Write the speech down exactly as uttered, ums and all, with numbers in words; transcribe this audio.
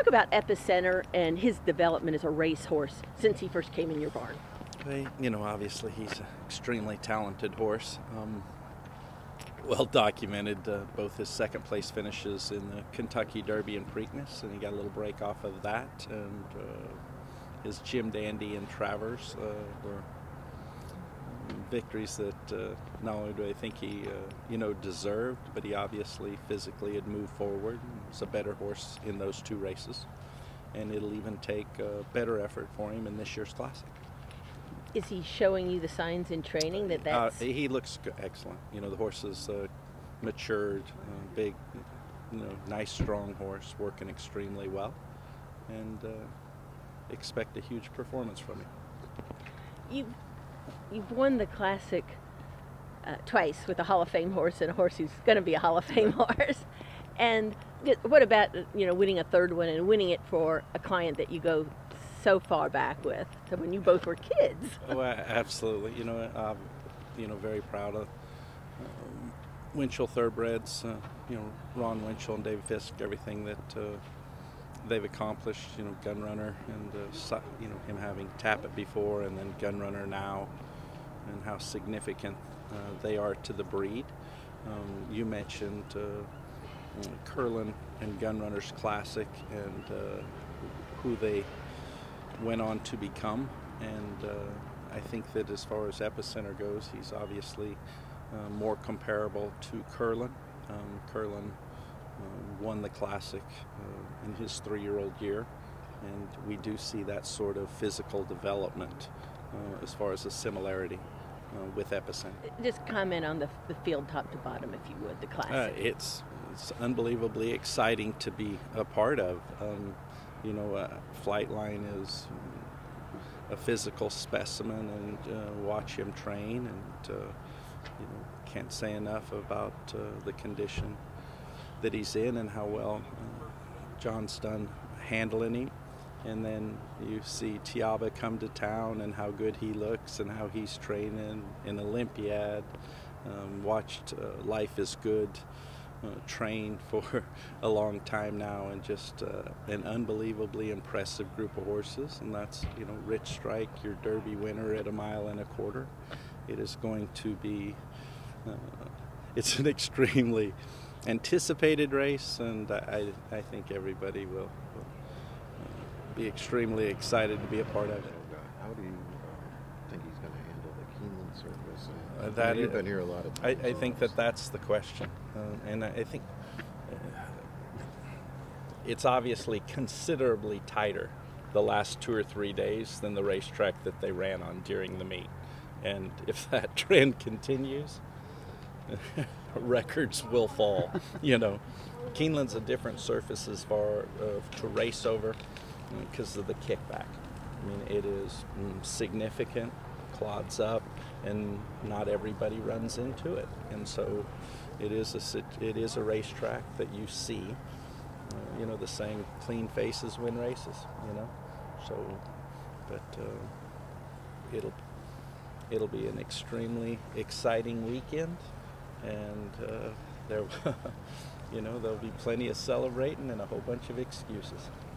about Epicenter and his development as a racehorse since he first came in your barn. Well, you know, obviously he's an extremely talented horse. Um, well documented, uh, both his second place finishes in the Kentucky Derby and Preakness, and he got a little break off of that, and uh, his Jim Dandy and Travers uh, were victories that uh, not only do I think he, uh, you know, deserved, but he obviously physically had moved forward and was a better horse in those two races, and it'll even take a better effort for him in this year's Classic. Is he showing you the signs in training that that's... Uh, he looks excellent. You know, the horse is uh, matured, uh, big, you know, nice, strong horse, working extremely well, and uh, expect a huge performance from him. You've, you've won the Classic uh, twice with a Hall of Fame horse and a horse who's going to be a Hall of Fame horse. And what about, you know, winning a third one and winning it for a client that you go so far back with, so when you both were kids? Oh, absolutely. You know, I'm, you know, very proud of um, Winchell Thoroughbreds. Uh, you know, Ron Winchell and David Fisk, everything that uh, they've accomplished. You know, Gunrunner and uh, you know, him having Tappet before and then Gunrunner now, and how significant uh, they are to the breed. Um, you mentioned uh, Curlin and Gunrunner's Classic and uh, who they went on to become, and uh, I think that as far as Epicenter goes, he's obviously uh, more comparable to Curlin. Um, Curlin uh, won the Classic uh, in his three-year-old year, and we do see that sort of physical development uh, as far as a similarity uh, with Epicenter. Just comment on the, the field top to bottom, if you would, the Classic. Uh, it's, it's unbelievably exciting to be a part of. Um, You know, uh, Flightline is a physical specimen, and uh, watch him train, and uh, you know, can't say enough about uh, the condition that he's in and how well uh, John's done handling him. And then you see Tiaba come to town and how good he looks and how he's training in Olympiad. Um, watched uh, Life is Good. Uh, trained for a long time now, and just uh, an unbelievably impressive group of horses. And that's, you know, Rich Strike, your Derby winner at a mile and a quarter. It is going to be, uh, it's an extremely anticipated race, and I, I think everybody will, will uh, be extremely excited to be a part of it. How do you uh, think he's going to handle the Keeneland surface? Uh, Uh, that you've is, been here a lot of times. I, I think that that's the question, uh, and I think uh, it's obviously considerably tighter the last two or three days than the racetrack that they ran on during the meet, and if that trend continues, records will fall. You know, Keeneland's a different surface as far uh, to race over because of the kickback. I mean, it is mm, significant. Clods up, and not everybody runs into it, and so it is a it is a racetrack that you see. Uh, you know, the saying, "Clean faces win races." You know, so but uh, it'll it'll be an extremely exciting weekend, and uh, there, you know, there'll be plenty of celebrating and a whole bunch of excuses.